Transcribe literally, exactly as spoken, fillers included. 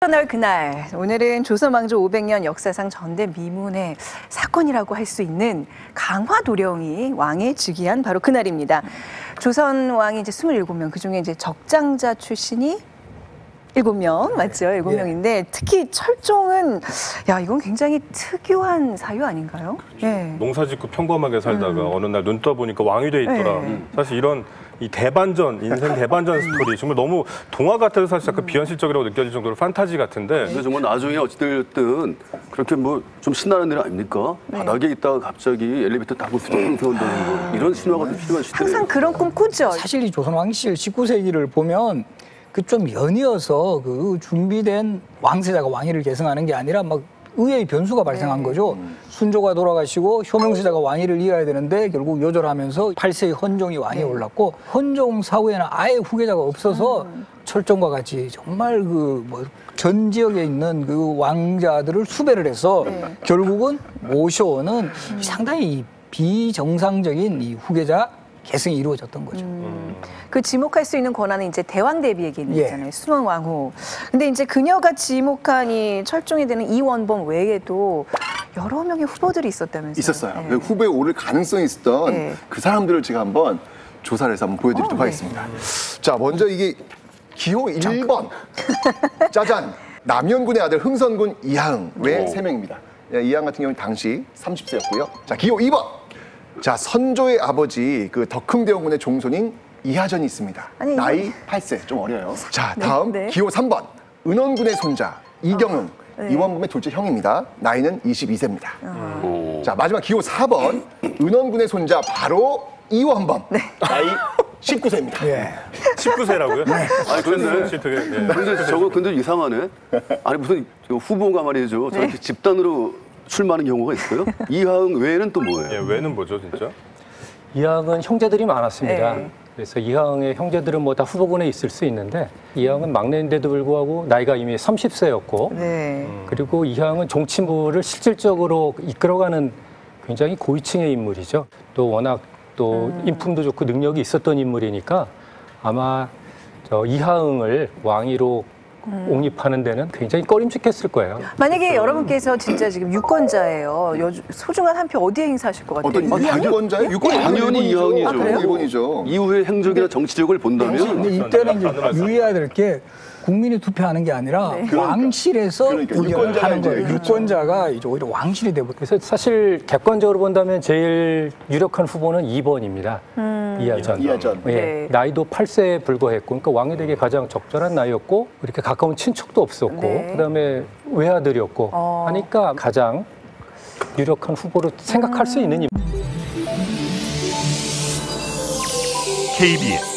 떠날 그날, 오늘은 조선 왕조 오백 년 역사상 전대미문의 사건이라고 할 수 있는 강화도령이 왕에 즉위한 바로 그날입니다. 조선 왕이 이제 스물일곱 명, 그중에 이제 적장자 출신이 일곱 명 맞죠? 일곱 명인데 특히 철종은 야 이건 굉장히 특유한 사유 아닌가요? 그렇죠. 예. 농사짓고 평범하게 살다가 음. 어느 날 눈 떠보니까 왕이 돼 있더라. 네. 사실 이런 이 대반전, 인생 대반전 스토리 정말 너무 동화 같아서 사실 약간 비현실적이라고 느껴질 정도로 판타지 같은데. 근데 정말 나중에 어찌됐든 그렇게 뭐 좀 신나는 일 아닙니까? 네. 바닥에 있다가 갑자기 엘리베이터 타고 휘청휘청 세운다는 거. 이런 신화가 좀 필요한 시대예요. 항상 그런 꿈 꾸죠. 사실 이 조선 왕실 십구 세기를 보면 그 좀 연이어서 그 준비된 왕세자가 왕위를 계승하는 게 아니라 막 의외의 변수가 발생한 네. 거죠. 음. 순조가 돌아가시고 효명세자가 왕위를 이어야 되는데 결국 요절하면서 팔 세의 헌종이 왕위에 네. 올랐고 헌종 사후에는 아예 후계자가 없어서 음. 철종과 같이 정말 그 뭐 전 지역에 있는 그 왕자들을 수배를 해서 네. 결국은 모셔오는 음. 상당히 비정상적인 이 후계자 계승이 이루어졌던 거죠. 음. 그 지목할 수 있는 권한은 이제 대왕 대비에게 있는 예. 거잖아요. 순원 왕후. 근데 이제 그녀가 지목한 이 철종이 되는 이원범 외에도 여러 명의 후보들이 있었다면서요. 있었어요. 네. 후보에 오를 가능성이 있었던 네. 그 사람들을 제가 한번 조사를 해서 한번 보여드리도록 어, 네. 하겠습니다. 자, 먼저 이게 기호 일 번. 짜잔. 남현군의 아들 흥선군 이하응 외 세 명입니다. 이하응 같은 경우는 당시 삼십 세였고요. 자, 기호 이 번. 자, 선조의 아버지 그 덕흥대원군의 종손인 이하전이 있습니다. 아니, 나이 팔 세, 좀 어려요. 자, 다음 네, 네. 기호 삼 번. 은원군의 손자 이경흥. 네. 이원범의 둘째 형입니다. 나이는 이십이 세입니다. 오. 자, 마지막 기호 사 번. 은원군의 손자 바로 이원범. 네. 나이 십구 세입니다. 예. 십구 세라고요? 네. 아니 그런데 되게, 예. 근데 저거 근데 이상하네. 아니 무슨 후보가 말이죠. 저렇게 네. 집단으로 출마하는 경우가 있어요? 이하응 외에는 또 뭐예요? 예, 왜는 뭐죠, 진짜? 이하응은 형제들이 많았습니다. 네. 그래서 이하응의 형제들은 뭐 다 후보군에 있을 수 있는데 이하응은 막내인데도 불구하고 나이가 이미 삼십 세였고 네. 그리고 이하응은 종친부를 실질적으로 이끌어가는 굉장히 고위층의 인물이죠. 또 워낙 또 음. 인품도 좋고 능력이 있었던 인물이니까 아마 저 이하응을 왕위로 음. 옹립하는 데는 굉장히 꺼림칙했을 거예요. 만약에 여러분께서 진짜 지금 유권자예요. 여, 소중한 한 표 어디에 행사하실 것 같아요? 어떤 이하응? 유권자요? 유권 당연히 이하응이죠. 아, 그래요? 일본이죠. 이후의 행적이나 정치력을 본다면 근데 이때는 이제 유의해야 될 게 국민이 투표하는 게 아니라 네. 왕실에서 그러니까 의견을 유권자가 하는 이제 거예요. 그렇죠. 유권자가 이제 오히려 왕실이 되고 그래서 사실 객관적으로 본다면 제일 유력한 후보는 이 번입니다. 음. 이하전. 이하전. 예, 네. 나이도 팔 세에 불과했고, 그러니까 왕이 되기 가장 적절한 나이였고, 이렇게 가까운 친척도 없었고, 네. 그다음에 외아들이었고 어. 하니까 가장 유력한 후보로 생각할 수 있는 인물. 케이비에스